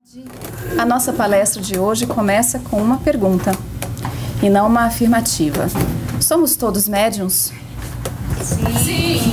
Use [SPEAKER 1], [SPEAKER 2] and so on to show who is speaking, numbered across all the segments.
[SPEAKER 1] A nossa palestra de hoje começa com uma pergunta e não uma afirmativa. Somos todos médiuns?
[SPEAKER 2] Sim!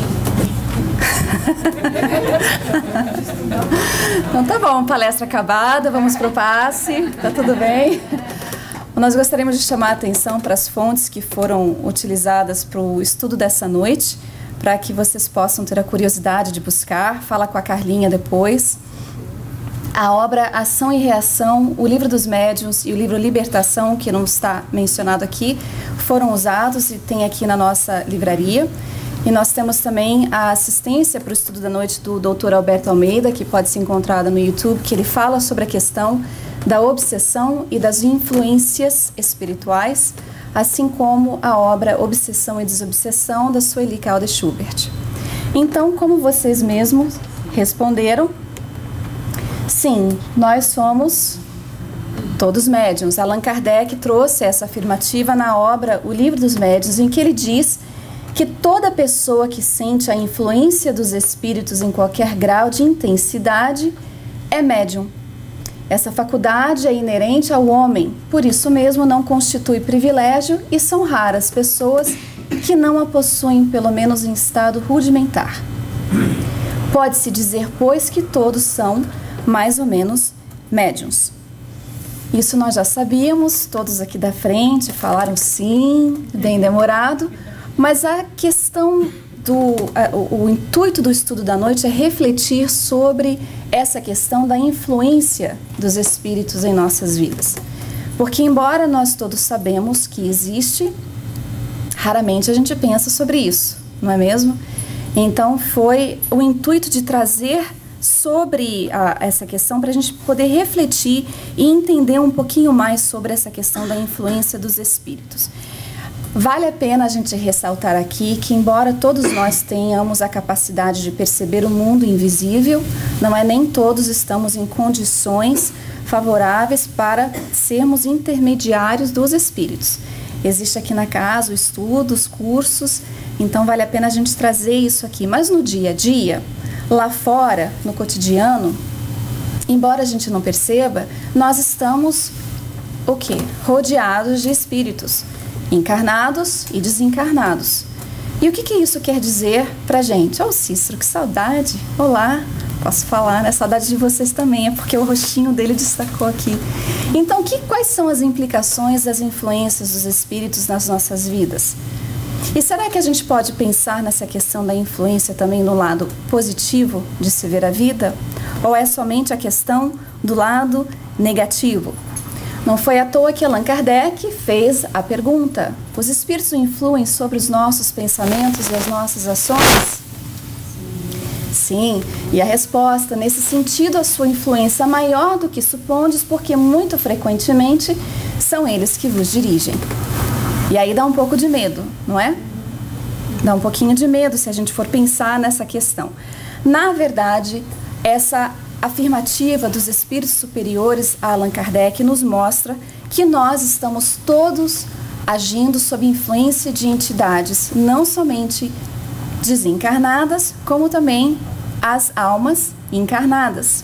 [SPEAKER 1] Então tá bom, palestra acabada, vamos pro passe, tá tudo bem? Nós gostaríamos de chamar a atenção para as fontes que foram utilizadas para o estudo dessa noite, para que vocês possam ter a curiosidade de buscar. Fala com a Carlinha depois. A obra Ação e Reação, o Livro dos Médiuns e o livro Libertação, que não está mencionado aqui, foram usados e tem aqui na nossa livraria. E nós temos também a assistência para o estudo da noite do Dr. Alberto Almeida, que pode ser encontrada no YouTube, que ele fala sobre a questão da obsessão e das influências espirituais, assim como a obra Obsessão e Desobsessão, da Sueli Caldas Schubert. Então, como vocês mesmos responderam, sim, nós somos todos médiuns. Allan Kardec trouxe essa afirmativa na obra O Livro dos Médiuns, em que ele diz que toda pessoa que sente a influência dos espíritos em qualquer grau de intensidade é médium. Essa faculdade é inerente ao homem, por isso mesmo não constitui privilégio e são raras pessoas que não a possuem, pelo menos em estado rudimentar. Pode-se dizer, pois, que todos são mais ou menos médiuns. Isso nós já sabíamos, todos aqui da frente falaram sim, bem demorado, mas a questão o intuito do estudo da noite é refletir sobre essa questão da influência dos espíritos em nossas vidas. Porque embora nós todos sabemos que existe, raramente a gente pensa sobre isso, não é mesmo? Então foi o intuito de trazer sobre essa questão para a gente poder refletir e entender um pouquinho mais sobre essa questão da influência dos espíritos. Vale a pena a gente ressaltar aqui que, embora todos nós tenhamos a capacidade de perceber o mundo invisível, não é nem todos estamos em condições favoráveis para sermos intermediários dos espíritos. Existe aqui na casa o estudo, os cursos, então vale a pena a gente trazer isso aqui. Mas no dia a dia, lá fora, no cotidiano, embora a gente não perceba, nós estamos, o quê? Rodeados de espíritos, encarnados e desencarnados. E o que isso quer dizer pra gente? Ô Cícero, que saudade! Olá, posso falar, né? Saudade de vocês também, é porque o rostinho dele destacou aqui. Então, quais são as implicações das influências dos espíritos nas nossas vidas? E será que a gente pode pensar nessa questão da influência também no lado positivo de se ver a vida? Ou é somente a questão do lado negativo? Não foi à toa que Allan Kardec fez a pergunta: os espíritos influem sobre os nossos pensamentos e as nossas ações? Sim, e a resposta, nesse sentido, a sua influência é maior do que supondes, porque muito frequentemente são eles que vos dirigem. E aí dá um pouco de medo, não é? Dá um pouquinho de medo se a gente for pensar nessa questão. Na verdade, essa afirmativa dos espíritos superiores a Allan Kardec nos mostra que nós estamos todos agindo sob influência de entidades, não somente desencarnadas, como também as almas encarnadas.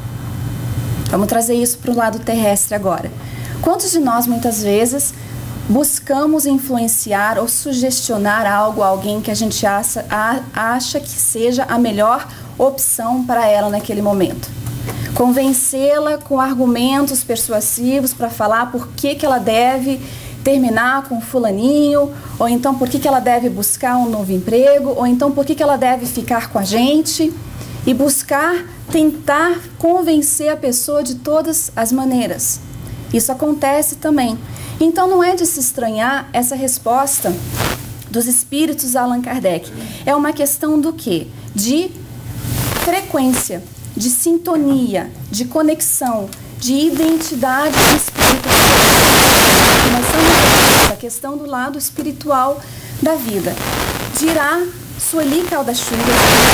[SPEAKER 1] Vamos trazer isso para o lado terrestre agora. Quantos de nós, muitas vezes, buscamos influenciar ou sugestionar algo a alguém que a gente acha que seja a melhor opção para ela naquele momento? Convencê-la com argumentos persuasivos para falar por que ela deve terminar com fulaninho, ou então por que ela deve buscar um novo emprego, ou então por que ela deve ficar com a gente, e tentar convencer a pessoa de todas as maneiras. Isso acontece também. Então não é de se estranhar essa resposta dos espíritos a Allan Kardec. É uma questão do quê? De frequência, de sintonia, de conexão, de identidade espiritual. Nós estamos a questão do lado espiritual da vida. Dirá Sueli Caldas Schubert,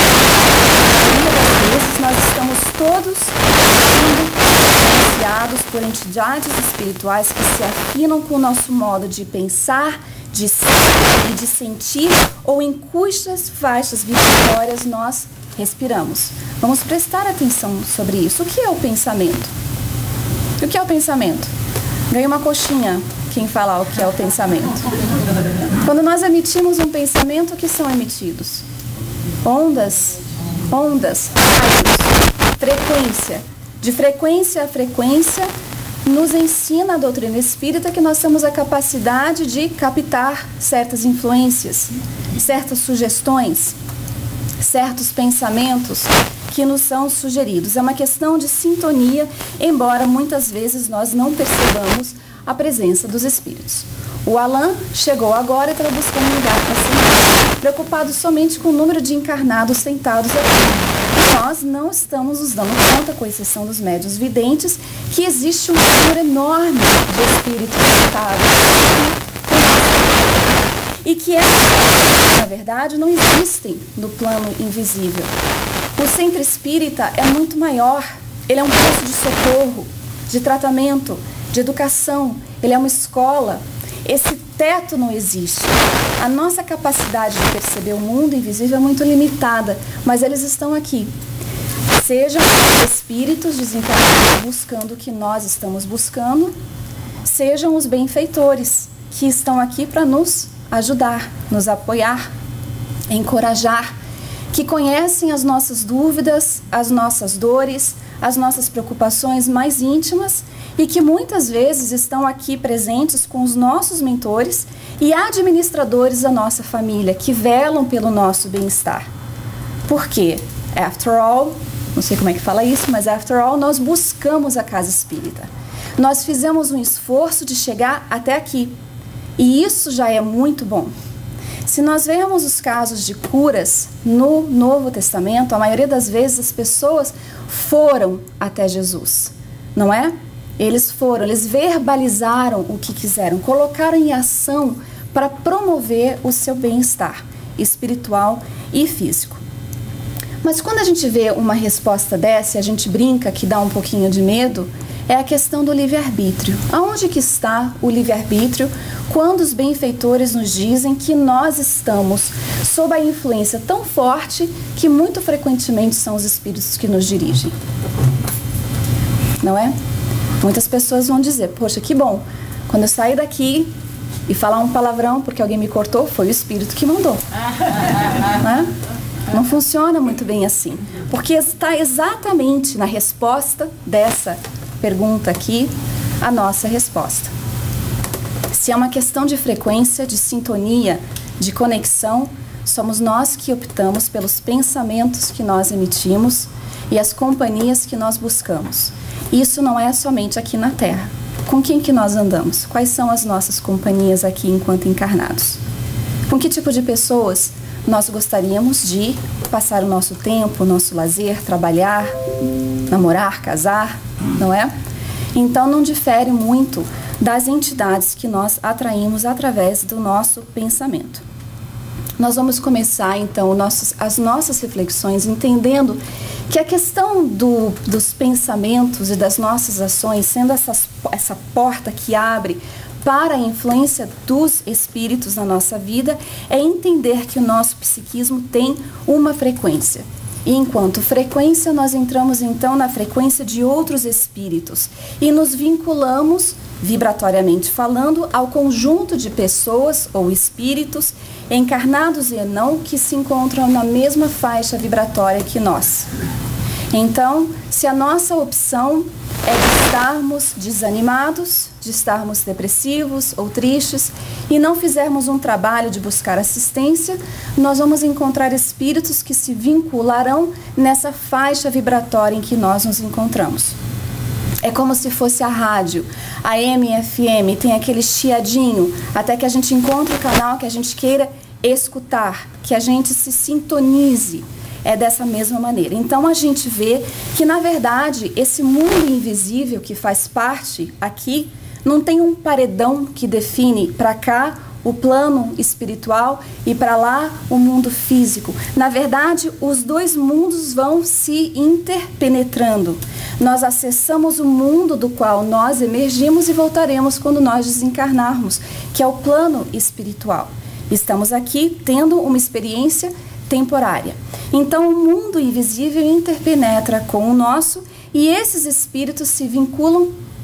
[SPEAKER 1] muitas vezes nós estamos todos sendo influenciados por entidades espirituais que se afinam com o nosso modo de pensar, de ser e de sentir, ou em cujas faixas vibratórias nós respiramos. Vamos prestar atenção sobre isso. O que é o pensamento? E o que é o pensamento? Ganha uma coxinha quem falar o que é o pensamento. Quando nós emitimos um pensamento, o que são emitidos? Ondas, raios, frequência. De frequência a frequência, nos ensina a doutrina espírita que nós temos a capacidade de captar certas influências, certas sugestões, certos pensamentos que nos são sugeridos. É uma questão de sintonia, embora muitas vezes nós não percebamos a presença dos espíritos. O Alan chegou agora e está buscando um lugar para sentar, preocupado somente com o número de encarnados sentados aqui. Nós não estamos nos dando conta, com exceção dos médiuns videntes, que existe um número enorme de espíritos sentados e que na verdade, não existem no plano invisível. O centro espírita é muito maior. Ele é um posto de socorro, de tratamento, de educação. Ele é uma escola. Esse teto não existe. A nossa capacidade de perceber o mundo invisível é muito limitada, mas eles estão aqui. Sejam espíritos desencarnados buscando o que nós estamos buscando, sejam os benfeitores que estão aqui para nos ajudar, nos apoiar, encorajar, que conhecem as nossas dúvidas, as nossas dores, as nossas preocupações mais íntimas e que muitas vezes estão aqui presentes com os nossos mentores e administradores da nossa família, que velam pelo nosso bem-estar. Por quê? After all, não sei como é que fala isso, mas after all, nós buscamos a casa espírita. Nós fizemos um esforço de chegar até aqui. E isso já é muito bom. Se nós vermos os casos de curas no Novo Testamento, a maioria das vezes as pessoas foram até Jesus, não é? Eles foram, eles verbalizaram o que quiseram, colocaram em ação para promover o seu bem-estar espiritual e físico. Mas quando a gente vê uma resposta dessa, a gente brinca que dá um pouquinho de medo, é a questão do livre-arbítrio. Aonde que está o livre-arbítrio quando os benfeitores nos dizem que nós estamos sob a influência tão forte que muito frequentemente são os espíritos que nos dirigem? Não é? Muitas pessoas vão dizer, poxa, que bom, quando eu sair daqui e falar um palavrão porque alguém me cortou, foi o espírito que mandou. Não é? Não funciona muito bem assim, porque está exatamente na resposta dessa pergunta aqui a nossa resposta. Se é uma questão de frequência, de sintonia, de conexão, somos nós que optamos pelos pensamentos que nós emitimos e as companhias que nós buscamos. Isso não é somente aqui na Terra. Com quem que nós andamos? Quais são as nossas companhias aqui enquanto encarnados? Com que tipo de pessoas nós gostaríamos de passar o nosso tempo, o nosso lazer, trabalhar, namorar, casar, não é? Então não difere muito das entidades que nós atraímos através do nosso pensamento. Nós vamos começar então as nossas reflexões entendendo que a questão dos pensamentos e das nossas ações, sendo essa porta que abre para a influência dos espíritos na nossa vida, é entender que o nosso psiquismo tem uma frequência. E enquanto frequência, nós entramos então na frequência de outros espíritos e nos vinculamos, vibratoriamente falando, ao conjunto de pessoas ou espíritos, encarnados e não, que se encontram na mesma faixa vibratória que nós. Então, se a nossa opção é de estarmos desanimados, de estarmos depressivos ou tristes e não fizermos um trabalho de buscar assistência, nós vamos encontrar espíritos que se vincularão nessa faixa vibratória em que nós nos encontramos. É como se fosse a rádio, a AM e FM, tem aquele chiadinho, até que a gente encontre o canal que a gente queira escutar, que a gente se sintonize. É dessa mesma maneira. Então a gente vê que, na verdade, esse mundo invisível que faz parte aqui, não tem um paredão que define para cá o plano espiritual e para lá o mundo físico. Na verdade, os dois mundos vão se interpenetrando. Nós acessamos o mundo do qual nós emergimos e voltaremos quando nós desencarnarmos, que é o plano espiritual. Estamos aqui tendo uma experiência temporária. Então, o mundo invisível interpenetra com o nosso e esses espíritos se vinculam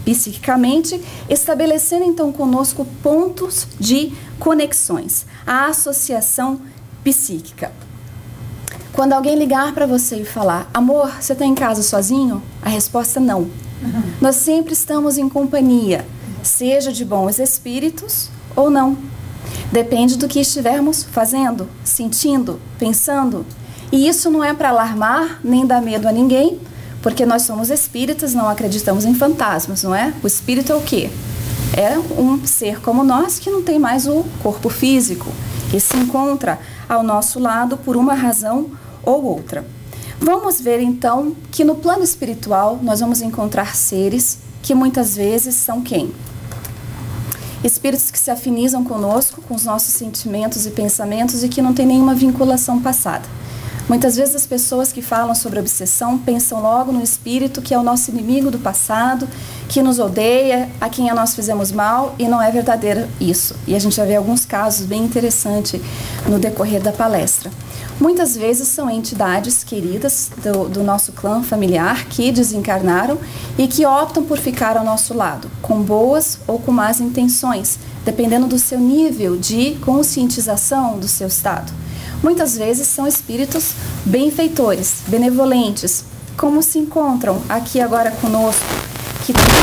[SPEAKER 1] psiquicamente, estabelecendo então conosco pontos de conexões, a associação psíquica. Quando alguém ligar para você e falar, amor, você está em casa sozinho? A resposta é não. Nós sempre estamos em companhia, seja de bons espíritos ou não. Depende do que estivermos fazendo, sentindo, pensando. E isso não é para alarmar nem dar medo a ninguém, porque nós somos espíritas, não acreditamos em fantasmas, não é? O espírito é o quê? É um ser como nós que não tem mais o corpo físico, que se encontra ao nosso lado por uma razão ou outra. Vamos ver então que no plano espiritual nós vamos encontrar seres que muitas vezes são quem? Espíritos que se afinizam conosco, com os nossos sentimentos e pensamentos e que não tem nenhuma vinculação passada. Muitas vezes as pessoas que falam sobre obsessão pensam logo no espírito que é o nosso inimigo do passado, que nos odeia, a quem nós fizemos mal, e não é verdadeiro isso. E a gente vai ver alguns casos bem interessantes no decorrer da palestra. Muitas vezes são entidades queridas do nosso clã familiar que desencarnaram e que optam por ficar ao nosso lado, com boas ou com más intenções, dependendo do seu nível de conscientização do seu estado. Muitas vezes são espíritos benfeitores, benevolentes, como se encontram aqui agora conosco, que tentam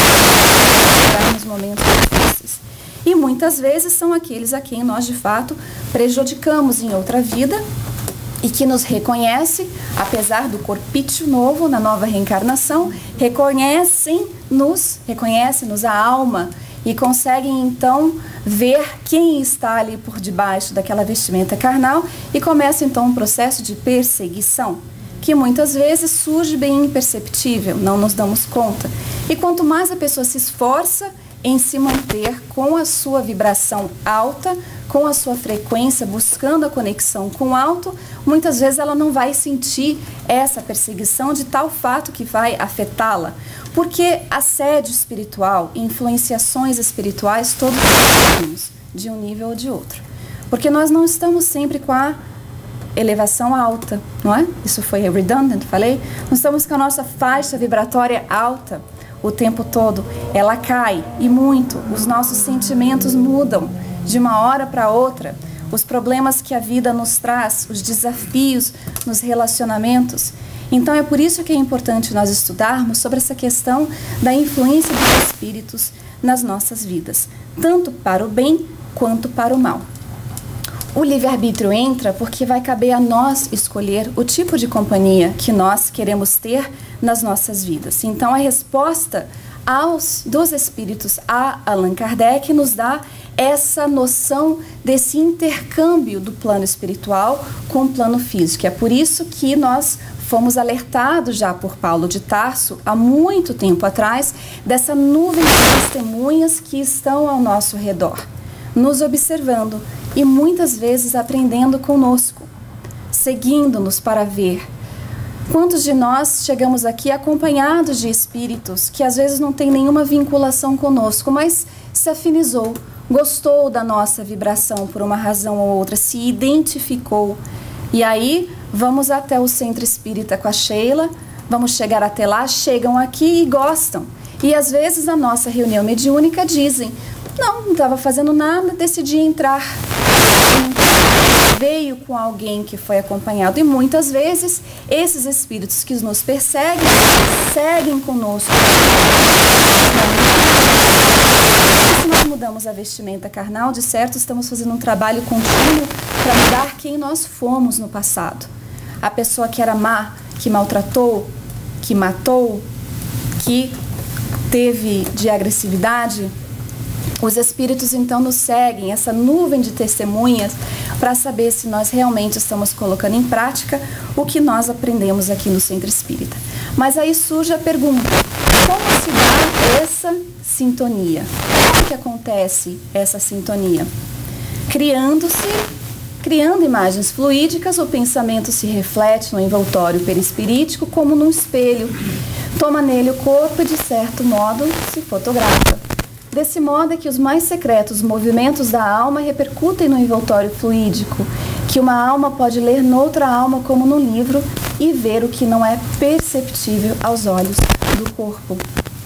[SPEAKER 1] nos momentos difíceis. E muitas vezes são aqueles a quem nós de fato prejudicamos em outra vida e que nos reconhece, apesar do corpício novo, na nova reencarnação, reconhecem-nos a alma e conseguem então ver quem está ali por debaixo daquela vestimenta carnal e começa então um processo de perseguição, que muitas vezes surge bem imperceptível, não nos damos conta. E quanto mais a pessoa se esforça em se manter com a sua vibração alta, com a sua frequência, buscando a conexão com o alto, muitas vezes ela não vai sentir essa perseguição de tal fato que vai afetá-la. Porque assédio espiritual, influenciações espirituais, todos nós temos, de um nível ou de outro. Porque nós não estamos sempre com a elevação alta, não é? Isso foi redundant, falei? Não estamos com a nossa faixa vibratória alta o tempo todo. Ela cai, e muito. Os nossos sentimentos mudam de uma hora para outra. Os problemas que a vida nos traz, os desafios nos relacionamentos. Então é por isso que é importante nós estudarmos sobre essa questão da influência dos espíritos nas nossas vidas, tanto para o bem quanto para o mal. O livre-arbítrio entra porque vai caber a nós escolher o tipo de companhia que nós queremos ter nas nossas vidas. Então a resposta dos espíritos a Allan Kardec nos dá essa noção desse intercâmbio do plano espiritual com o plano físico. É por isso que nós fomos alertados já por Paulo de Tarso, há muito tempo atrás, dessa nuvem de testemunhas que estão ao nosso redor, nos observando e muitas vezes aprendendo conosco, seguindo-nos para ver. Quantos de nós chegamos aqui acompanhados de espíritos que às vezes não tem nenhuma vinculação conosco, mas se afinizou, gostou da nossa vibração por uma razão ou outra, se identificou. E aí vamos até o centro espírita com a Sheila, vamos chegar até lá, chegam aqui e gostam. E às vezes na nossa reunião mediúnica dizem, não estava fazendo nada, decidi entrar. Veio com alguém que foi acompanhado. E muitas vezes esses espíritos que nos perseguem, seguem conosco. Se nós mudamos a vestimenta carnal, de certo estamos fazendo um trabalho contínuo para mudar quem nós fomos no passado. A pessoa que era má, que maltratou, que matou, que teve de agressividade, os espíritos então nos seguem, essa nuvem de testemunhas, para saber se nós realmente estamos colocando em prática o que nós aprendemos aqui no Centro Espírita. Mas aí surge a pergunta, como se dá essa sintonia? Como que acontece essa sintonia? Criando imagens fluídicas, o pensamento se reflete no envoltório perispirítico como num espelho. Toma nele o corpo e, de certo modo, se fotografa. Desse modo é que os mais secretos movimentos da alma repercutem no envoltório fluídico, que uma alma pode ler noutra alma como no livro e ver o que não é perceptível aos olhos do corpo.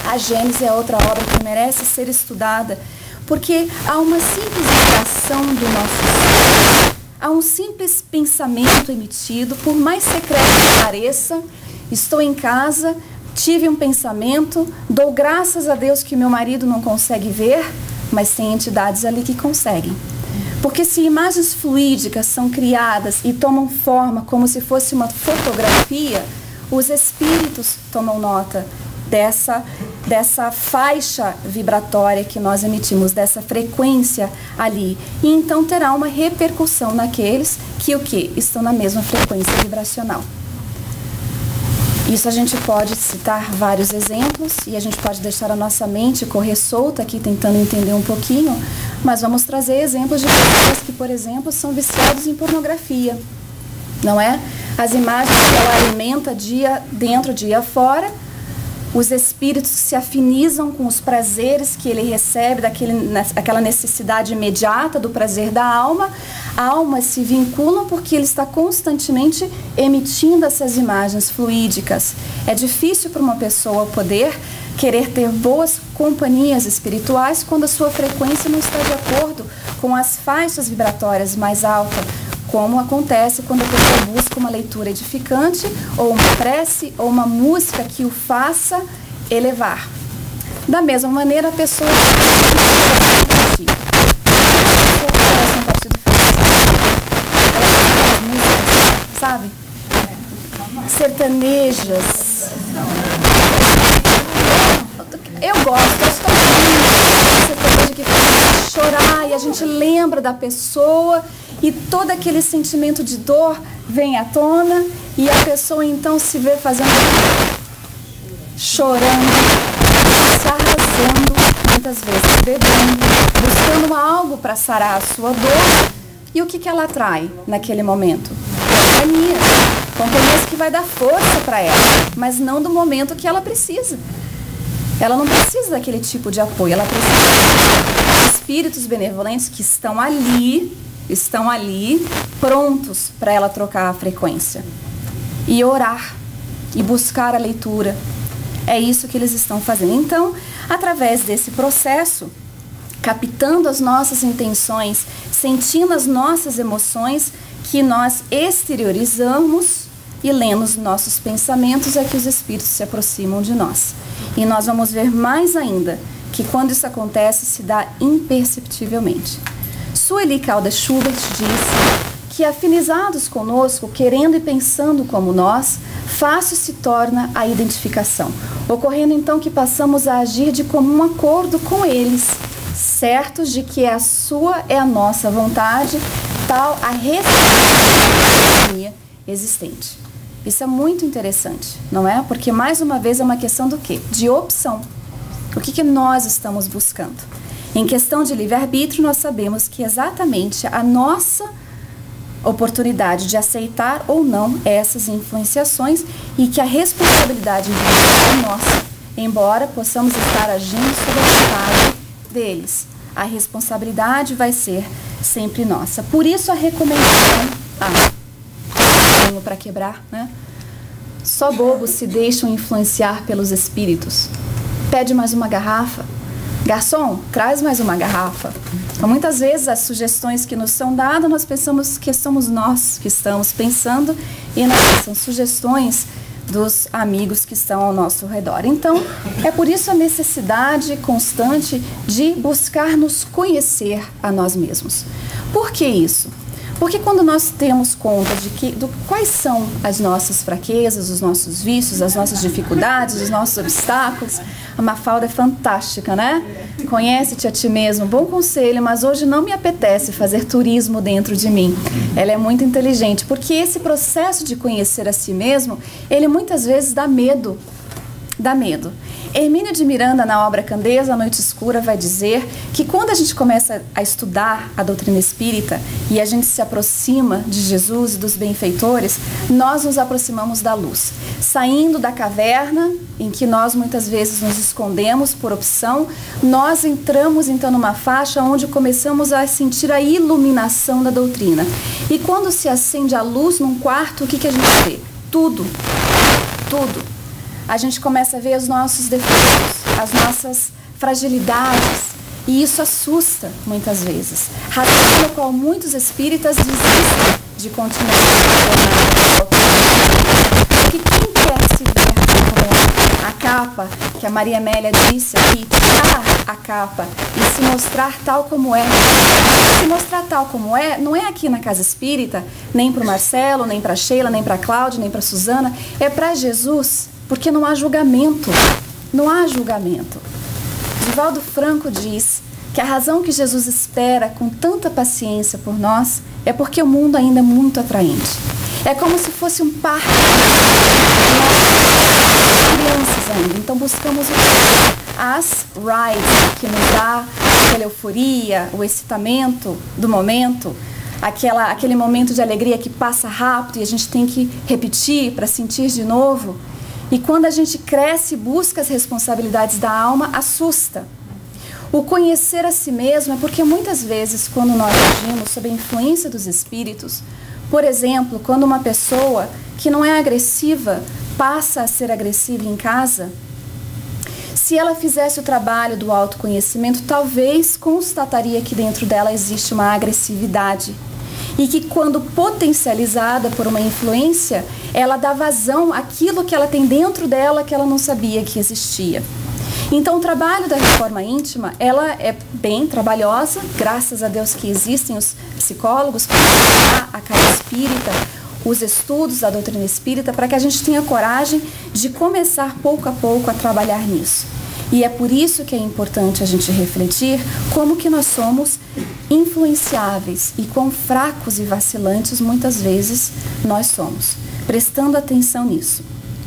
[SPEAKER 1] A Gênesis é outra obra que merece ser estudada, porque há uma simples vibração do nosso ser, há um simples pensamento emitido, por mais secreto que pareça. Estou em casa, tive um pensamento, dou graças a Deus que meu marido não consegue ver, mas tem entidades ali que conseguem. Porque se imagens fluídicas são criadas e tomam forma como se fosse uma fotografia, os espíritos tomam nota dessa faixa vibratória que nós emitimos, dessa frequência ali. E então terá uma repercussão naqueles que o quê? Estão na mesma frequência vibracional. Isso a gente pode citar vários exemplos e a gente pode deixar a nossa mente correr solta aqui tentando entender um pouquinho, mas vamos trazer exemplos de pessoas que, por exemplo, são viciados em pornografia, não é? As imagens que ela alimenta dia dentro, dia fora, os espíritos se afinizam com os prazeres que ele recebe, daquela necessidade imediata do prazer da alma. Almas se vinculam porque ele está constantemente emitindo essas imagens fluídicas. É difícil para uma pessoa poder querer ter boas companhias espirituais quando a sua frequência não está de acordo com as faixas vibratórias mais altas, como acontece quando a pessoa busca uma leitura edificante, ou uma prece, ou uma música que o faça elevar. Da mesma maneira, a pessoa sabe? Sertanejas. Eu gosto, acho tão lindo, sertaneja que faz chorar e a gente lembra da pessoa e todo aquele sentimento de dor vem à tona e a pessoa então se vê fazendo, chorando, se arrasando, muitas vezes bebendo, buscando algo para sarar a sua dor. E o que ela atrai naquele momento? Companhias que vai dar força para ela, mas não do momento que ela precisa. Ela não precisa daquele tipo de apoio, ela precisa de espíritos benevolentes que estão ali prontos para ela trocar a frequência e orar e buscar a leitura. É isso que eles estão fazendo. Então, através desse processo, captando as nossas intenções, sentindo as nossas emoções que nós exteriorizamos e lendo os nossos pensamentos, é que os espíritos se aproximam de nós. E nós vamos ver mais ainda que quando isso acontece, se dá imperceptivelmente. Sueli Caldas Schubert disse que afinizados conosco, querendo e pensando como nós, fácil se torna a identificação, ocorrendo então que passamos a agir de comum acordo com eles, certos de que a sua é a nossa vontade, tal a reciprocidade existente. Isso é muito interessante, não é? Porque mais uma vez é uma questão do quê? De opção. O que nós estamos buscando? Em questão de livre-arbítrio, nós sabemos que exatamente a nossa oportunidade de aceitar ou não essas influenciações e que a responsabilidade individual é nossa, embora possamos estar agindo sob a vontade deles. A responsabilidade vai ser sempre nossa. Por isso a recomendação, para quebrar, né? Só bobos se deixam influenciar pelos espíritos. Pede mais uma garrafa. Garçom, traz mais uma garrafa. Então, muitas vezes as sugestões que nos são dadas, nós pensamos que somos nós que estamos pensando e não são sugestões dos amigos que estão ao nosso redor. Então, é por isso a necessidade constante de buscar nos conhecer a nós mesmos. Por que isso? Porque quando nós temos conta de quais são as nossas fraquezas, os nossos vícios, as nossas dificuldades, os nossos obstáculos, a Mafalda é fantástica, né? Conhece-te a ti mesmo, bom conselho, mas hoje não me apetece fazer turismo dentro de mim. Ela é muito inteligente, porque esse processo de conhecer a si mesmo, ele muitas vezes dá medo. Dá medo. Hermínio de Miranda, na obra Candeias, A Noite Escura, vai dizer que quando a gente começa a estudar a doutrina espírita e a gente se aproxima de Jesus e dos benfeitores, nós nos aproximamos da luz, saindo da caverna em que nós muitas vezes nos escondemos por opção, nós entramos então numa faixa onde começamos a sentir a iluminação da doutrina. E quando se acende a luz num quarto, o que a gente vê? Tudo. A gente começa a ver os nossos defeitos, as nossas fragilidades. E isso assusta muitas vezes. Razão pela qual muitos espíritas desistem de continuar a jornada. Porque quem quer se ver como a capa, que a Maria Amélia disse aqui, a capa, e se mostrar tal como é. Se mostrar tal como é, não é aqui na Casa Espírita, nem para o Marcelo, nem para a Sheila, nem para a Cláudia, nem para a Suzana, é para Jesus, porque não há julgamento. Não há julgamento. Divaldo Franco diz que a razão que Jesus espera com tanta paciência por nós é porque o mundo ainda é muito atraente. É como se fosse um parque. Nós, crianças ainda, então buscamos as rides, que nos dá aquela euforia, o excitamento do momento, aquele momento de alegria que passa rápido e a gente tem que repetir para sentir de novo. E quando a gente cresce e busca as responsabilidades da alma, assusta. O conhecer a si mesmo é porque muitas vezes, quando nós agimos sob a influência dos espíritos, por exemplo, quando uma pessoa que não é agressiva passa a ser agressiva em casa, se ela fizesse o trabalho do autoconhecimento, talvez constataria que dentro dela existe uma agressividade. E que quando potencializada por uma influência, ela dá vazão àquilo que ela tem dentro dela que ela não sabia que existia. Então o trabalho da reforma íntima, ela é bem trabalhosa, graças a Deus que existem os psicólogos para a casa espírita, os estudos da doutrina espírita, para que a gente tenha coragem de começar pouco a pouco a trabalhar nisso. E é por isso que é importante a gente refletir como que nós somos influenciáveis e quão fracos e vacilantes muitas vezes nós somos, prestando atenção nisso.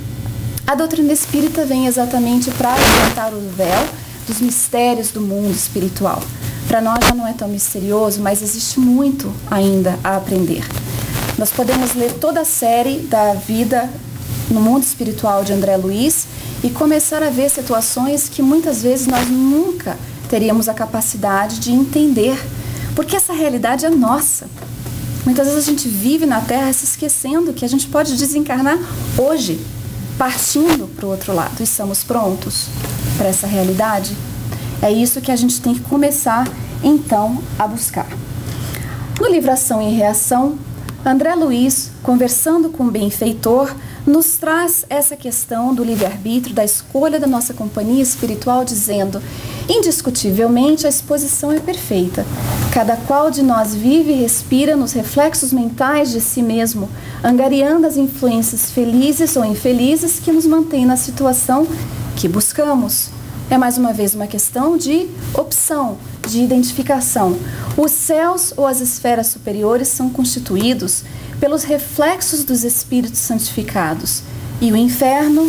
[SPEAKER 1] A doutrina espírita vem exatamente para levantar o véu dos mistérios do mundo espiritual. Para nós já não é tão misterioso, mas existe muito ainda a aprender. Nós podemos ler toda a série da vida no mundo espiritual de André Luiz e começar a ver situações que muitas vezes nós nunca teríamos a capacidade de entender, porque essa realidade é nossa. Muitas vezes a gente vive na Terra se esquecendo que a gente pode desencarnar hoje, partindo para o outro lado. E estamos prontos para essa realidade? É isso que a gente tem que começar, então, a buscar. No livro Ação e Reação, André Luiz, conversando com o benfeitor, nos traz essa questão do livre-arbítrio, da escolha da nossa companhia espiritual, dizendo: indiscutivelmente a exposição é perfeita. Cada qual de nós vive e respira nos reflexos mentais de si mesmo, angariando as influências felizes ou infelizes que nos mantêm na situação que buscamos. É mais uma vez uma questão de opção, de identificação. Os céus ou as esferas superiores são constituídos pelos reflexos dos espíritos santificados. E o inferno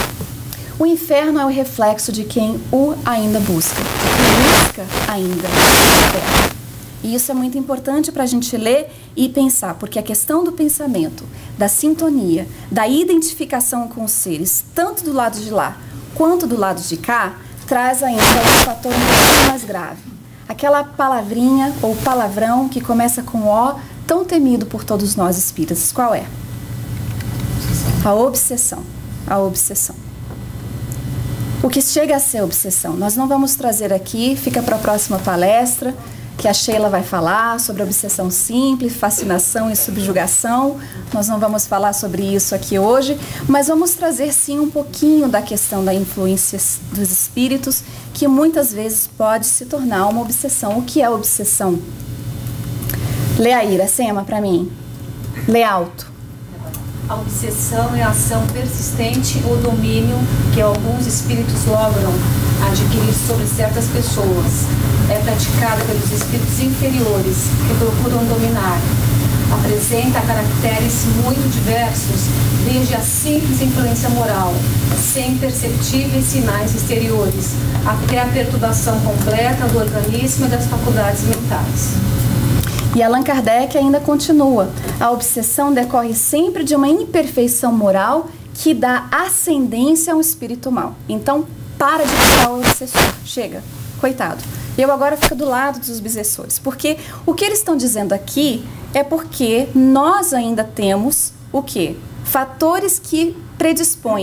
[SPEAKER 1] é o reflexo de quem o ainda busca. Quem busca ainda o inferno. E isso é muito importante para a gente ler e pensar, porque a questão do pensamento, da sintonia, da identificação com os seres, tanto do lado de lá quanto do lado de cá, traz ainda um fator um pouco mais grave. Aquela palavrinha ou palavrão que começa com O, tão temido por todos nós espíritas. Qual é? A obsessão. A obsessão. O que chega a ser obsessão? Nós não vamos trazer aqui, fica para a próxima palestra, que a Sheila vai falar sobre obsessão simples, fascinação e subjugação. Nós não vamos falar sobre isso aqui hoje, mas vamos trazer sim um pouquinho da questão da influência dos espíritos, que muitas vezes pode se tornar uma obsessão. O que é obsessão? Lê aí, Iracema, para mim. Lê alto.
[SPEAKER 2] A obsessão é a ação persistente ou domínio que alguns espíritos logram adquirir sobre certas pessoas. É praticada pelos espíritos inferiores que procuram dominar. Apresenta caracteres muito diversos, desde a simples influência moral, sem perceptíveis sinais exteriores, até a perturbação completa do organismo e das faculdades mentais.
[SPEAKER 1] E Allan Kardec ainda continua: a obsessão decorre sempre de uma imperfeição moral que dá ascendência a um espírito mau. Então, para de buscar o obsessor. Chega, coitado. Eu agora fico do lado dos obsessores, porque o que eles estão dizendo aqui é porque nós ainda temos o quê? Fatores que predispõem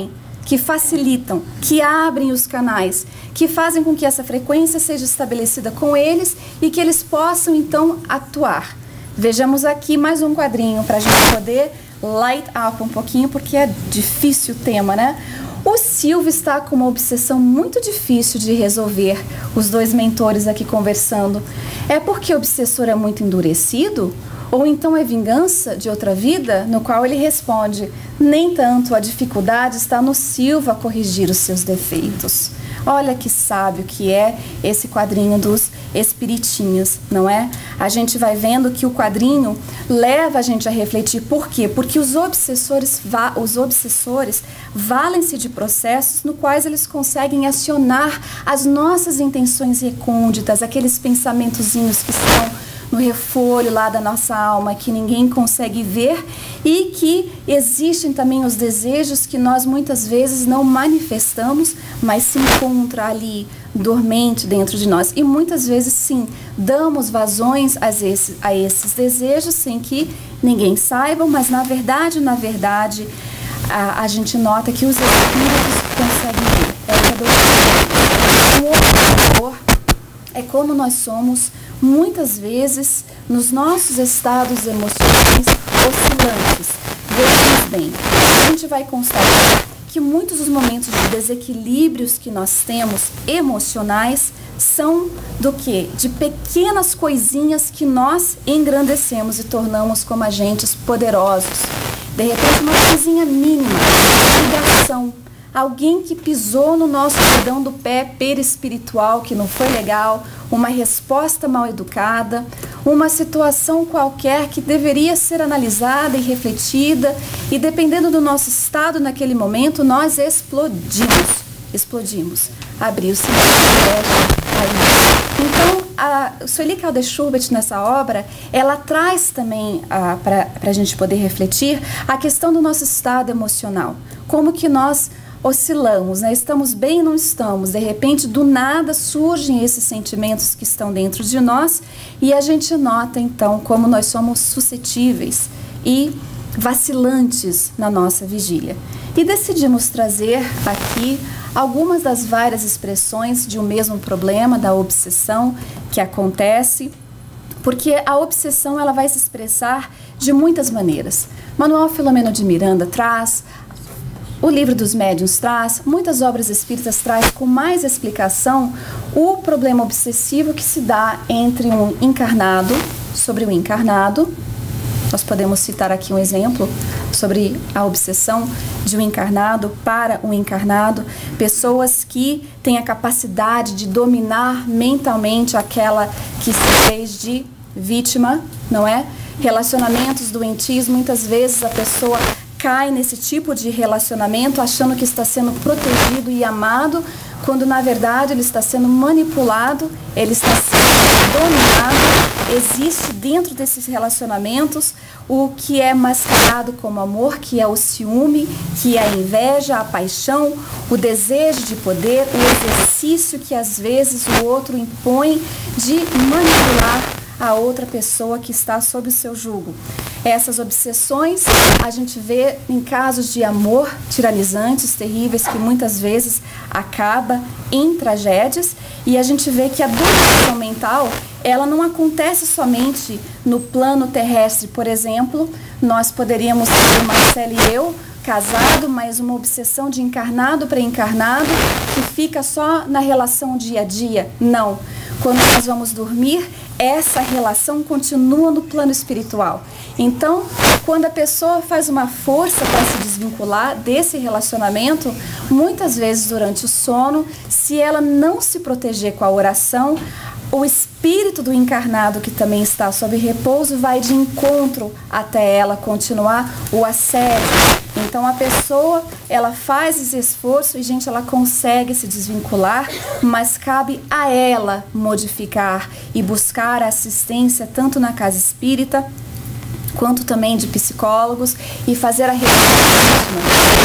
[SPEAKER 1] que facilitam, que abrem os canais, que fazem com que essa frequência seja estabelecida com eles e que eles possam então atuar. Vejamos aqui mais um quadrinho para a gente poder light up um pouquinho, porque é difícil o tema, né? O Silvio está com uma obsessão muito difícil de resolver, os dois mentores aqui conversando. É porque o obsessor é muito endurecido? Ou então é vingança de outra vida? No qual ele responde, nem tanto, a dificuldade está no Silvio a corrigir os seus defeitos. Olha que sábio que é esse quadrinho dos espiritinhos, não é? A gente vai vendo que o quadrinho leva a gente a refletir. Por quê? Porque os obsessores valem-se de processos no quais eles conseguem acionar as nossas intenções recônditas, aqueles pensamentozinhos que estão no refolho lá da nossa alma, que ninguém consegue ver, e que existem também os desejos que nós muitas vezes não manifestamos, mas se encontra ali, dormente dentro de nós. E muitas vezes, sim, damos vazões a esses desejos sem que ninguém saiba, mas na verdade, a gente nota que os espíritos conseguem ver. Um outro fator é como nós somos muitas vezes nos nossos estados emocionais oscilantes. Vejamos bem, a gente vai constatar que muitos dos momentos de desequilíbrios que nós temos emocionais são do quê? De pequenas coisinhas que nós engrandecemos e tornamos como agentes poderosos. De repente, uma coisinha mínima, ligação. Alguém que pisou no nosso dedão do pé perispiritual, que não foi legal, uma resposta mal educada, uma situação qualquer que deveria ser analisada e refletida, e dependendo do nosso estado naquele momento, nós explodimos. Abriu-se Então, a Sueli Calder-Schubert, nessa obra, ela traz também, para a gente poder refletir, a questão do nosso estado emocional. Como que nós oscilamos, né? Estamos bem e não estamos. De repente, do nada, surgem esses sentimentos que estão dentro de nós e a gente nota, então, como nós somos suscetíveis e vacilantes na nossa vigília. E decidimos trazer aqui algumas das várias expressões de um mesmo problema, da obsessão que acontece, porque a obsessão ela vai se expressar de muitas maneiras. Manuel Filomeno de Miranda traz, o Livro dos Médiuns traz, muitas obras espíritas traz com mais explicação o problema obsessivo que se dá entre um encarnado, sobre o encarnado. Nós podemos citar aqui um exemplo sobre a obsessão de um encarnado para um encarnado, pessoas que têm a capacidade de dominar mentalmente aquela que se fez de vítima, não é? Relacionamentos doentios, muitas vezes a pessoa cai nesse tipo de relacionamento achando que está sendo protegido e amado, quando na verdade ele está sendo manipulado, ele está sendo dominado. Existe dentro desses relacionamentos o que é mascarado como amor, que é o ciúme, que é a inveja, a paixão, o desejo de poder, o exercício que às vezes o outro impõe de manipular a outra pessoa que está sob o seu jugo. Essas obsessões a gente vê em casos de amor tiranizantes, terríveis, que muitas vezes acaba em tragédias, e a gente vê que a dominação mental, ela não acontece somente no plano terrestre. Por exemplo, nós poderíamos ter Marcelo e eu, casado, mas uma obsessão de encarnado para encarnado, que fica só na relação dia a dia. Não. Quando nós vamos dormir, essa relação continua no plano espiritual. Então, quando a pessoa faz uma força para se desvincular desse relacionamento, muitas vezes durante o sono, se ela não se proteger com a oração, o espírito do encarnado, que também está sob repouso, vai de encontro até ela continuar o assédio. Então a pessoa, ela faz esse esforço e, gente, ela consegue se desvincular, mas cabe a ela modificar e buscar assistência tanto na casa espírita quanto também de psicólogos e fazer a reconstrução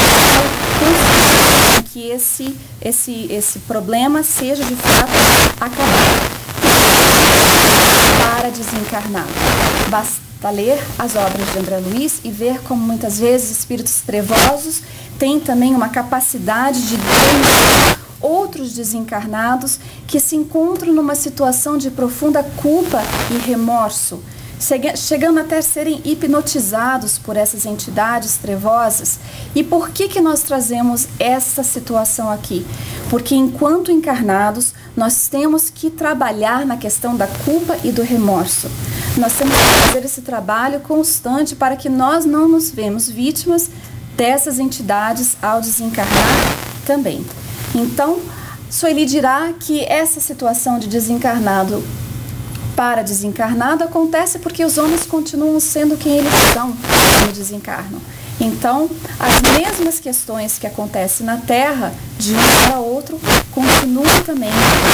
[SPEAKER 1] que esse problema seja de fato acabado. Para desencarnar. Basta ler as obras de André Luiz e ver como muitas vezes espíritos trevosos têm também uma capacidade de dominar outros desencarnados que se encontram numa situação de profunda culpa e remorso, chegando até a serem hipnotizados por essas entidades trevosas. E por que nós trazemos essa situação aqui? Porque enquanto encarnados, nós temos que trabalhar na questão da culpa e do remorso. Nós temos que fazer esse trabalho constante para que nós não nos vemos vítimas dessas entidades ao desencarnar também. Então, Sueli dirá que essa situação de desencarnado para desencarnado acontece porque os homens continuam sendo quem eles são quando desencarnam. Então, as mesmas questões que acontecem na Terra, de um para outro, continuam também.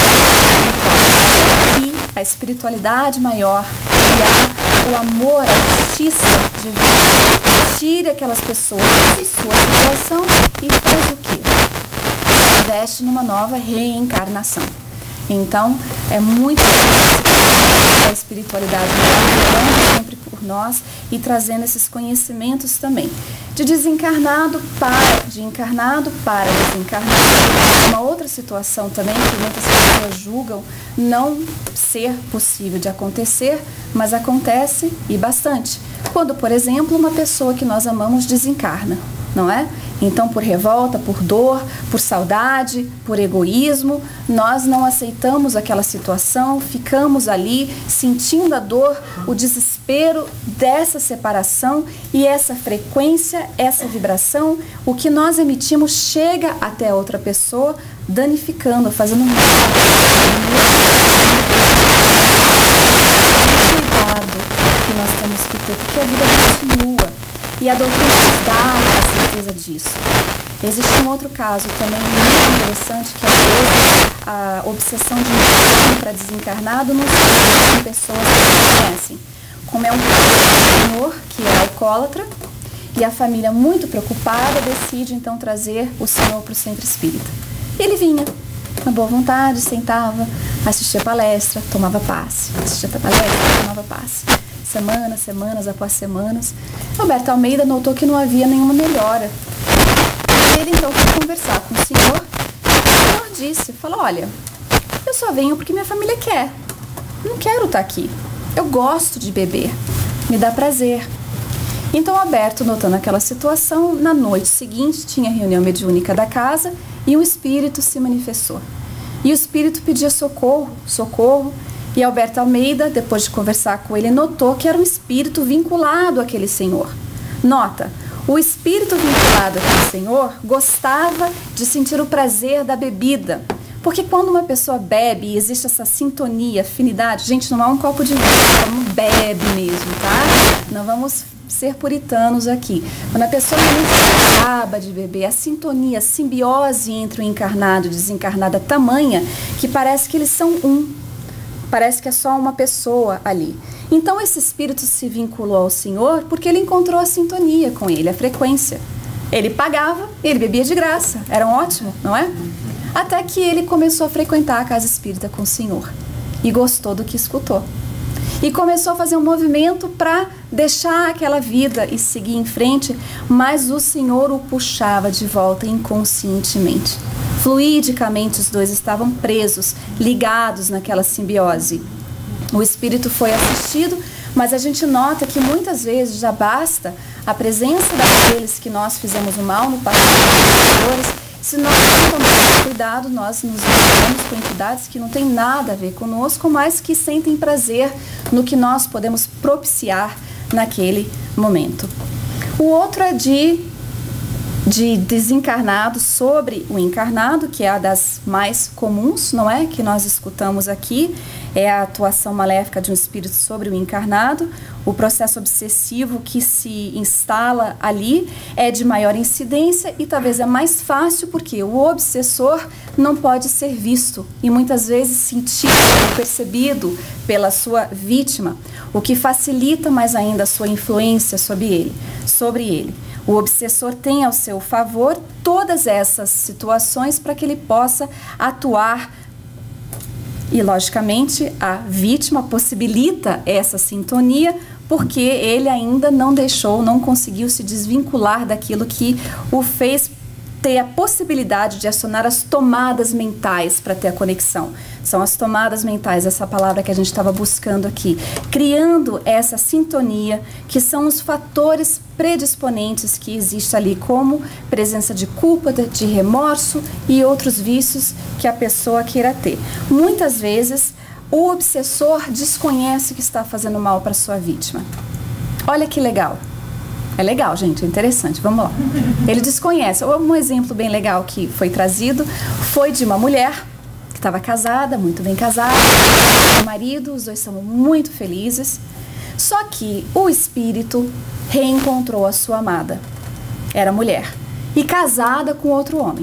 [SPEAKER 1] E a espiritualidade maior, e o amor, a justiça divina, tire aquelas pessoas de sua situação e faz o quê? Investe numa nova reencarnação. Então, é muito importante a espiritualidade maior, sempre por nós, e trazendo esses conhecimentos também. De encarnado para desencarnado. Uma outra situação também que muitas pessoas julgam não ser possível de acontecer, mas acontece e bastante. Quando, por exemplo, uma pessoa que nós amamos desencarna, não é? Então, por revolta, por dor, por saudade, por egoísmo, nós não aceitamos aquela situação, ficamos ali sentindo a dor, o desespero dessa separação, e essa frequência, essa vibração, o que nós emitimos chega até a outra pessoa, danificando, fazendo mal. Cuidado que nós temos que ter, porque a vida continua. E a doutrina nos dá a certeza disso. Existe um outro caso também muito interessante, que às vezes a obsessão de um para desencarnado não se pessoas que conhecem. Como é um senhor que é alcoólatra, e a família, muito preocupada, decide então trazer o senhor para o centro espírita. E ele vinha, na boa vontade, sentava, assistia palestra, tomava passe. Assistia palestra, tomava passe. Semanas após semanas, Roberto Almeida notou que não havia nenhuma melhora. Ele então foi conversar com o senhor, e o senhor disse, falou, olha, eu só venho porque minha família quer, não quero estar aqui, eu gosto de beber, me dá prazer. Então Alberto, notando aquela situação, na noite seguinte tinha reunião mediúnica da casa e um espírito se manifestou. E o espírito pedia socorro, e Alberto Almeida, depois de conversar com ele, notou que era um espírito vinculado àquele senhor. Nota, o espírito vinculado àquele senhor gostava de sentir o prazer da bebida. Porque quando uma pessoa bebe e existe essa sintonia, afinidade, gente, não é um copo de vinho, vamos bebe mesmo, tá? Não vamos ser puritanos aqui. Quando a pessoa realmente acaba de beber, a sintonia, a simbiose entre o encarnado e o desencarnado é tamanha que parece que eles são um. Parece que é só uma pessoa ali. Então esse espírito se vinculou ao senhor porque ele encontrou a sintonia com ele, a frequência. Ele pagava, ele bebia de graça. Era um ótimo, não é? Até que ele começou a frequentar a casa espírita com o senhor. E gostou do que escutou. E começou a fazer um movimento para deixar aquela vida e seguir em frente, mas o senhor o puxava de volta inconscientemente. Fluidicamente os dois estavam presos, ligados naquela simbiose. O espírito foi assistido, mas a gente nota que muitas vezes já basta a presença daqueles que nós fizemos o mal no passado, se nós não tomarmos cuidado, nós nos envolvemos com entidades que não têm nada a ver conosco, mas que sentem prazer no que nós podemos propiciar naquele momento. O outro é de desencarnado sobre o encarnado, que é a das mais comuns, não é? Que nós escutamos aqui, é a atuação maléfica de um espírito sobre o encarnado. O processo obsessivo que se instala ali é de maior incidência e talvez é mais fácil porque o obsessor não pode ser visto e muitas vezes sentido ou percebido pela sua vítima, o que facilita mais ainda a sua influência sobre ele. O obsessor tem ao seu favor todas essas situações para que ele possa atuar e, logicamente, a vítima possibilita essa sintonia porque ele ainda não conseguiu se desvincular daquilo que o fez ter a possibilidade de acionar as tomadas mentais para ter a conexão. São as tomadas mentais, essa palavra que a gente estava buscando aqui, criando essa sintonia, que são os fatores predisponentes que existem ali, como presença de culpa, de remorso e outros vícios que a pessoa queira ter. Muitas vezes, o obsessor desconhece que está fazendo mal para sua vítima. Olha que legal. É legal, gente, é interessante. Vamos lá. Ele desconhece. Um exemplo bem legal que foi trazido foi de uma mulher que estava casada, muito bem casada, com o marido, os dois são muito felizes. Só que o espírito reencontrou a sua amada. Era mulher. E casada com outro homem.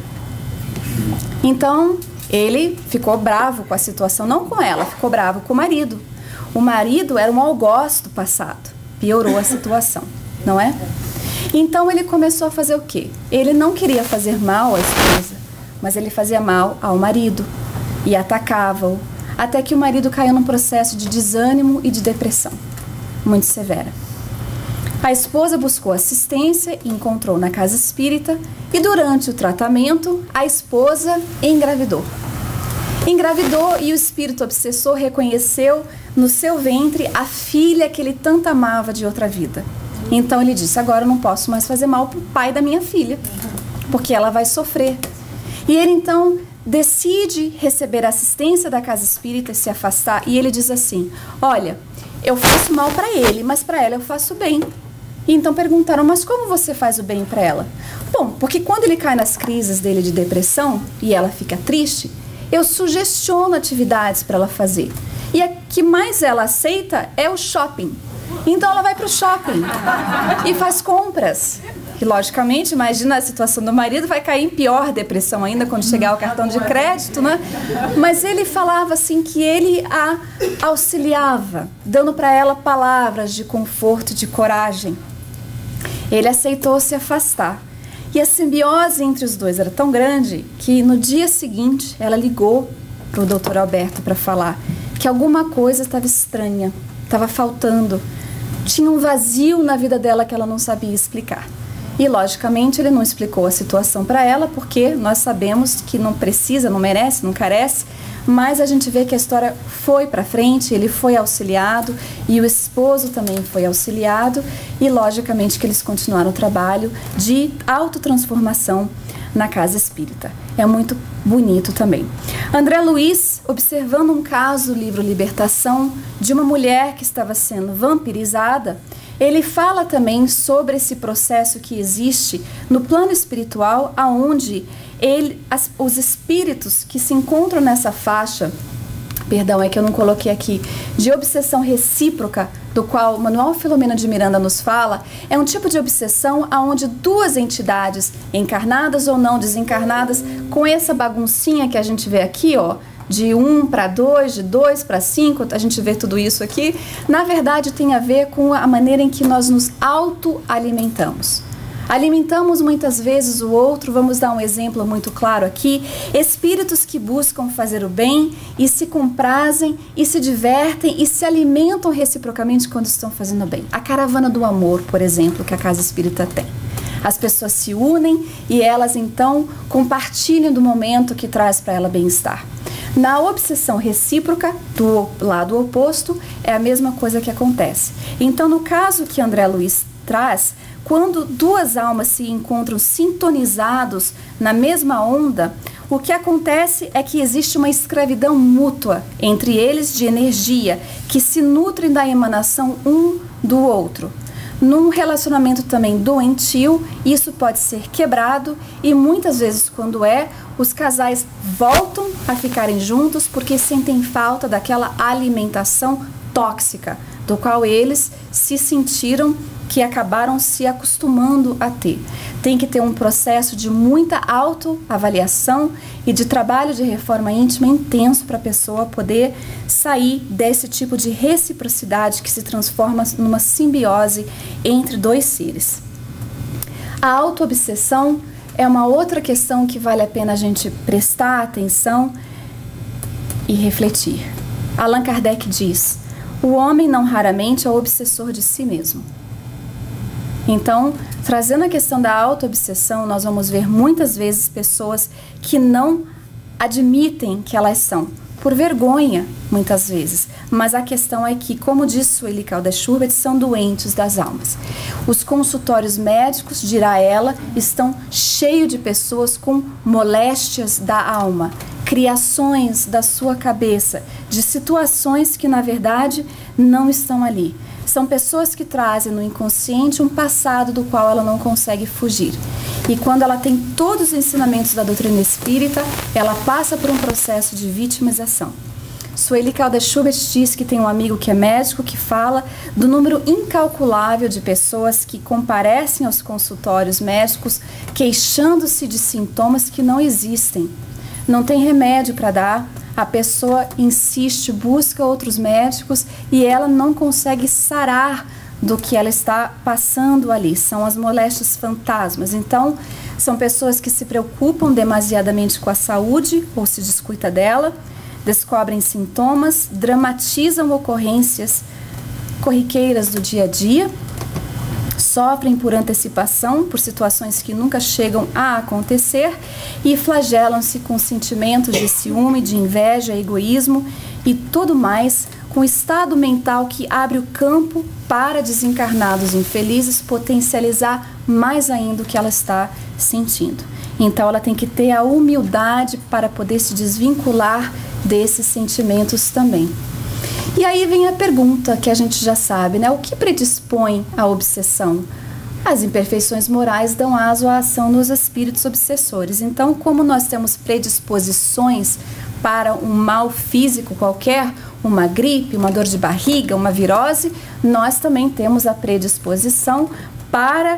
[SPEAKER 1] Então, ele ficou bravo com a situação, não com ela, ficou bravo com o marido. O marido era um algoz do passado. Piorou a situação. Não é? Então ele começou a fazer o quê? Ele não queria fazer mal à esposa, mas ele fazia mal ao marido e atacava-o, até que o marido caiu num processo de desânimo e de depressão muito severa. A esposa buscou assistência e encontrou na casa espírita, e durante o tratamento a esposa engravidou. Engravidou e o espírito obsessor reconheceu no seu ventre a filha que ele tanto amava de outra vida. Então ele disse, agora eu não posso mais fazer mal para o pai da minha filha, porque ela vai sofrer. E ele então decide receber a assistência da casa espírita e se afastar. E ele diz assim, olha, eu faço mal para ele, mas para ela eu faço bem. E então perguntaram, mas como você faz o bem para ela? Bom, porque quando ele cai nas crises dele de depressão e ela fica triste, eu sugestiono atividades para ela fazer. E a que mais ela aceita é o shopping. Então ela vai para o shopping e faz compras. E logicamente, imagina a situação do marido, vai cair em pior depressão ainda quando chegar o cartão de crédito, né? Mas ele falava assim que ele a auxiliava, dando para ela palavras de conforto, de coragem. Ele aceitou se afastar. E a simbiose entre os dois era tão grande que no dia seguinte ela ligou para o Dr. Alberto para falar que alguma coisa estava estranha, estava faltando. Tinha um vazio na vida dela que ela não sabia explicar. E, logicamente, ele não explicou a situação para ela, porque nós sabemos que não precisa, não merece, não carece, mas a gente vê que a história foi para frente, ele foi auxiliado e o esposo também foi auxiliado e, logicamente, que eles continuaram o trabalho de autotransformação na casa espírita. É muito bonito também. André Luiz, observando um caso do livro Libertação, de uma mulher que estava sendo vampirizada, ele fala também sobre esse processo que existe no plano espiritual, aonde os espíritos que se encontram nessa faixa, perdão, é que eu não coloquei aqui, de obsessão recíproca, do qual Manuel Filomeno de Miranda nos fala, é um tipo de obsessão onde duas entidades, encarnadas ou não desencarnadas, com essa baguncinha que a gente vê aqui, ó, de 1 para 2, de 2 para 5, a gente vê tudo isso aqui, na verdade tem a ver com a maneira em que nós nos autoalimentamos. Alimentamos muitas vezes o outro, vamos dar um exemplo muito claro aqui, espíritos que buscam fazer o bem e se comprazem e se divertem e se alimentam reciprocamente quando estão fazendo o bem. A caravana do amor, por exemplo, que a casa espírita tem. As pessoas se unem e elas então compartilham do momento que traz para ela bem-estar. Na obsessão recíproca, do lado oposto, é a mesma coisa que acontece. Então, no caso que André Luiz traz, quando duas almas se encontram sintonizados na mesma onda, o que acontece é que existe uma escravidão mútua entre eles de energia, que se nutrem da emanação um do outro. Num relacionamento também doentio, isso pode ser quebrado e muitas vezes quando os casais voltam a ficarem juntos porque sentem falta daquela alimentação tóxica, do qual eles se sentiram que acabaram se acostumando a ter. Tem que ter um processo de muita autoavaliação e de trabalho de reforma íntima intenso para a pessoa poder sair desse tipo de reciprocidade que se transforma numa simbiose entre dois seres. A autoobsessão é uma outra questão que vale a pena a gente prestar atenção e refletir. Allan Kardec diz: O homem não raramente é o obsessor de si mesmo. Então, trazendo a questão da auto-obsessão, nós vamos ver muitas vezes pessoas que não admitem que elas são, por vergonha, muitas vezes. Mas a questão é que, como diz Sueli Kaldashubert, são doentes das almas. Os consultórios médicos, dirá ela, estão cheios de pessoas com moléstias da alma, criações da sua cabeça, de situações que, na verdade, não estão ali. São pessoas que trazem no inconsciente um passado do qual ela não consegue fugir. E quando ela tem todos os ensinamentos da doutrina espírita, ela passa por um processo de vitimização. Sueli Kaldashubert diz que tem um amigo que é médico que fala do número incalculável de pessoas que comparecem aos consultórios médicos queixando-se de sintomas que não existem. Não tem remédio para dar, a pessoa insiste, busca outros médicos e ela não consegue sarar do que ela está passando ali. São as moléstias fantasmas. Então, são pessoas que se preocupam demasiadamente com a saúde ou se descuida dela, descobrem sintomas, dramatizam ocorrências corriqueiras do dia a dia, sofrem por antecipação, por situações que nunca chegam a acontecer e flagelam-se com sentimentos de ciúme, de inveja, egoísmo e tudo mais, com estado mental que abre o campo para desencarnados infelizes potencializar mais ainda o que ela está sentindo. Então ela tem que ter a humildade para poder se desvincular desses sentimentos também. E aí vem a pergunta que a gente já sabe, né? O que predispõe à obsessão? As imperfeições morais dão aso à ação dos espíritos obsessores. Então, como nós temos predisposições para um mal físico qualquer, uma gripe, uma dor de barriga, uma virose, nós também temos a predisposição para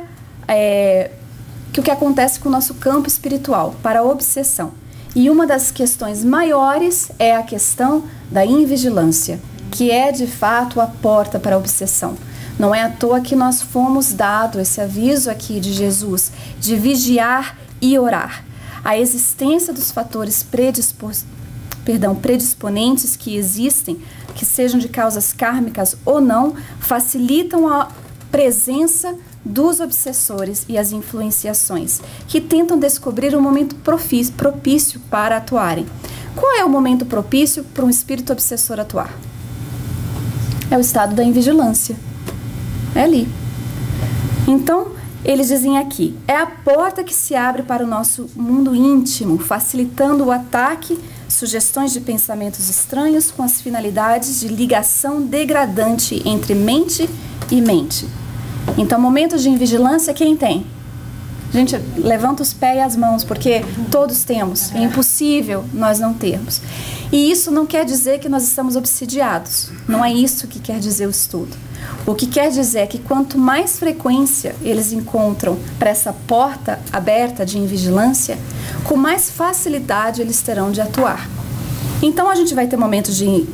[SPEAKER 1] o que acontece com o nosso campo espiritual, para a obsessão. E uma das questões maiores é a questão da invigilância, que é de fato a porta para a obsessão. Não é à toa que nós fomos dado esse aviso aqui de Jesus, de vigiar e orar. A existência dos fatores predisponentes que existem, que sejam de causas kármicas ou não, facilitam a presença dos obsessores e as influenciações, que tentam descobrir um momento propício para atuarem. Qual é o momento propício para um espírito obsessor atuar? É o estado da invigilância. É ali. Então, eles dizem aqui, é a porta que se abre para o nosso mundo íntimo, facilitando o ataque, sugestões de pensamentos estranhos com as finalidades de ligação degradante entre mente e mente. Então, momentos de invigilância, quem tem? Gente, levanta os pés e as mãos, porque todos temos. É impossível nós não termos. E isso não quer dizer que nós estamos obsidiados. Não é isso que quer dizer o estudo. O que quer dizer é que quanto mais frequência eles encontram para essa porta aberta de invigilância, com mais facilidade eles terão de atuar. Então, a gente vai ter momentos de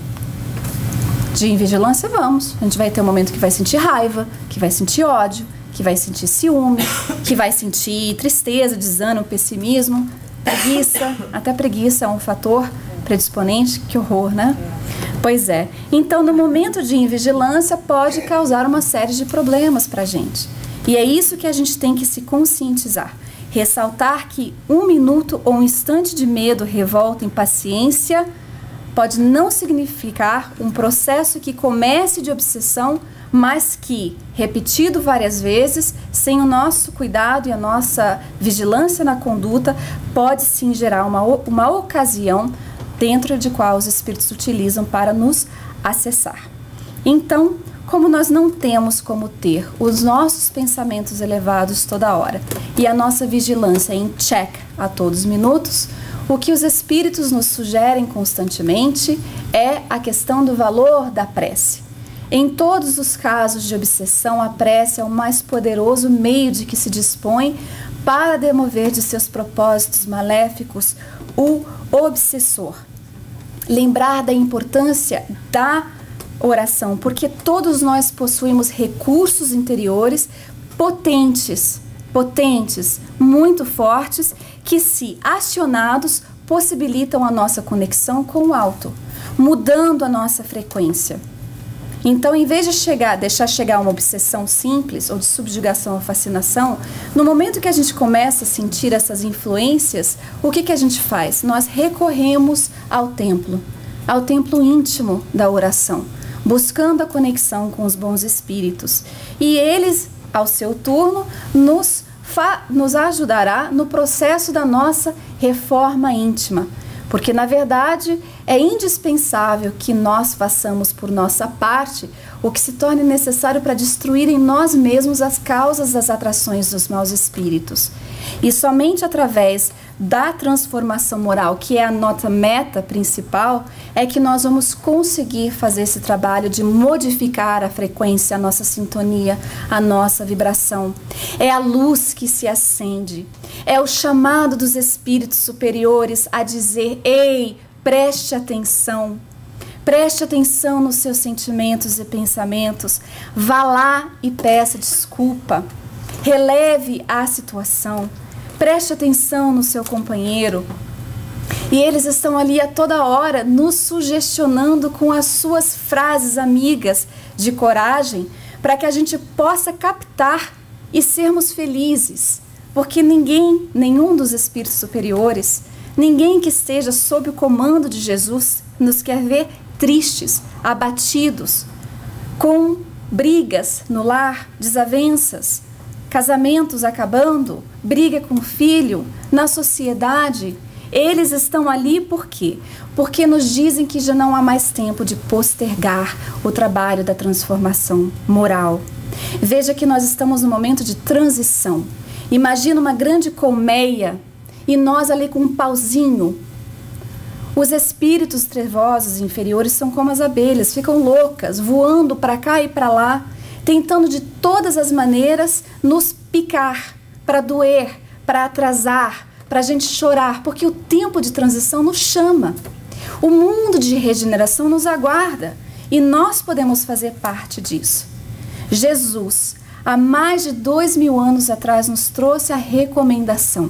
[SPEAKER 1] invigilância? Vamos. A gente vai ter um momento que vai sentir raiva, que vai sentir ódio, que vai sentir ciúme, que vai sentir tristeza, desânimo, pessimismo, preguiça. Até preguiça é um fator predisponente. Que horror, né? Pois é. Então, no momento de invigilância, pode causar uma série de problemas para a gente. E é isso que a gente tem que se conscientizar. Ressaltar que um minuto ou um instante de medo, revolta, impaciência pode não significar um processo que comece de obsessão, mas que, repetido várias vezes, sem o nosso cuidado e a nossa vigilância na conduta, pode sim gerar uma ocasião dentro de qual os espíritos utilizam para nos acessar. Então, como nós não temos como ter os nossos pensamentos elevados toda hora e a nossa vigilância em check a todos os minutos, o que os espíritos nos sugerem constantemente é a questão do valor da prece. Em todos os casos de obsessão, a prece é o mais poderoso meio de que se dispõe para demover de seus propósitos maléficos o obsessor. Lembrar da importância da oração, porque todos nós possuímos recursos interiores potentes, muito fortes, que se acionados possibilitam a nossa conexão com o alto, mudando a nossa frequência. Então, em vez de deixar chegar uma obsessão simples ou de subjugação ou fascinação, no momento que a gente começa a sentir essas influências, o que a gente faz? Nós recorremos ao templo íntimo da oração, buscando a conexão com os bons espíritos. E eles, ao seu turno, nos ajudará no processo da nossa reforma íntima. Porque, na verdade, é indispensável que nós façamos por nossa parte o que se torne necessário para destruir em nós mesmos as causas das atrações dos maus espíritos. E somente através da transformação moral, que é a nossa meta principal, é que nós vamos conseguir fazer esse trabalho de modificar a frequência, a nossa sintonia, a nossa vibração. É a luz que se acende. É o chamado dos espíritos superiores a dizer: ei, preste atenção. Preste atenção nos seus sentimentos e pensamentos. Vá lá e peça desculpa. Releve a situação. Preste atenção no seu companheiro. E eles estão ali a toda hora nos sugestionando com as suas frases amigas de coragem para que a gente possa captar e sermos felizes. Porque nenhum dos espíritos superiores, ninguém que esteja sob o comando de Jesus nos quer ver tristes, abatidos, com brigas no lar, desavenças, casamentos acabando, briga com o filho, na sociedade. Eles estão ali por quê? Porque nos dizem que já não há mais tempo de postergar o trabalho da transformação moral. Veja que nós estamos no momento de transição. Imagina uma grande colmeia e nós ali com um pauzinho. Os espíritos trevosos inferiores são como as abelhas, ficam loucas, voando para cá e para lá, tentando de todas as maneiras nos picar, para doer, para atrasar, para a gente chorar, porque o tempo de transição nos chama. O mundo de regeneração nos aguarda e nós podemos fazer parte disso. Jesus, há mais de 2000 anos atrás, nos trouxe a recomendação.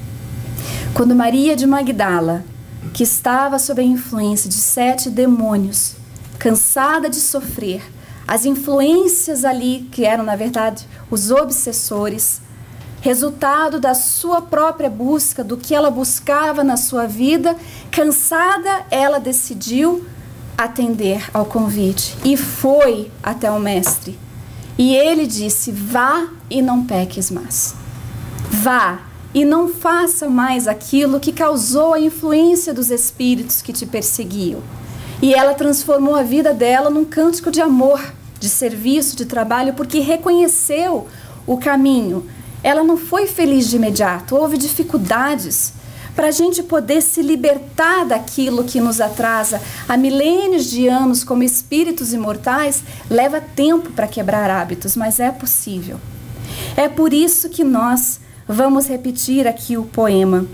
[SPEAKER 1] Quando Maria de Magdala, que estava sob a influência de 7 demônios, cansada de sofrer, as influências ali, que eram, na verdade, os obsessores, resultado da sua própria busca, do que ela buscava na sua vida, cansada, ela decidiu atender ao convite e foi até o mestre. E ele disse: vá e não peques mais. Vá e não faça mais aquilo que causou a influência dos espíritos que te perseguiam. E ela transformou a vida dela num cântico de amor, de serviço, de trabalho, porque reconheceu o caminho. Ela não foi feliz de imediato, houve dificuldades. Para a gente poder se libertar daquilo que nos atrasa há milênios de anos como espíritos imortais, leva tempo para quebrar hábitos, mas é possível. É por isso que nós vamos repetir aqui o poema.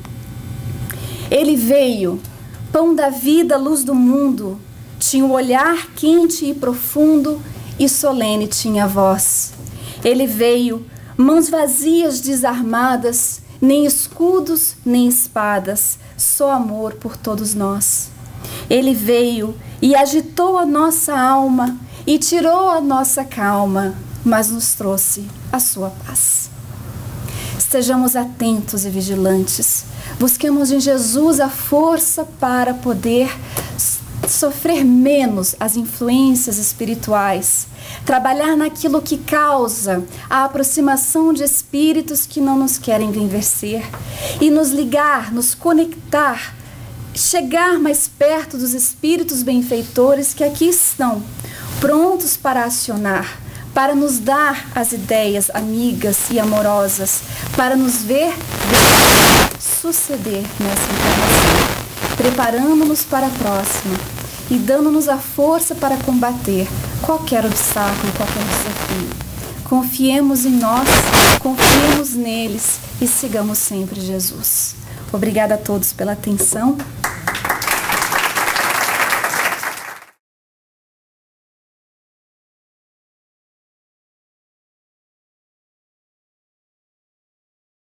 [SPEAKER 1] Ele veio, pão da vida, luz do mundo, tinha um olhar quente e profundo e solene tinha a voz. Ele veio, mãos vazias, desarmadas, nem escudos, nem espadas, só amor por todos nós. Ele veio e agitou a nossa alma e tirou a nossa calma, mas nos trouxe a sua paz. Estejamos atentos e vigilantes. Busquemos em Jesus a força para poder sofrer menos as influências espirituais, trabalhar naquilo que causa a aproximação de espíritos que não nos querem vencer e nos ligar, nos conectar, chegar mais perto dos espíritos benfeitores que aqui estão, prontos para acionar, para nos dar as ideias amigas e amorosas, para nos ver suceder nessa encarnação, preparando-nos para a próxima e dando-nos a força para combater qualquer obstáculo, qualquer desafio. Confiemos em nós, confiemos neles e sigamos sempre Jesus. Obrigada a todos pela atenção.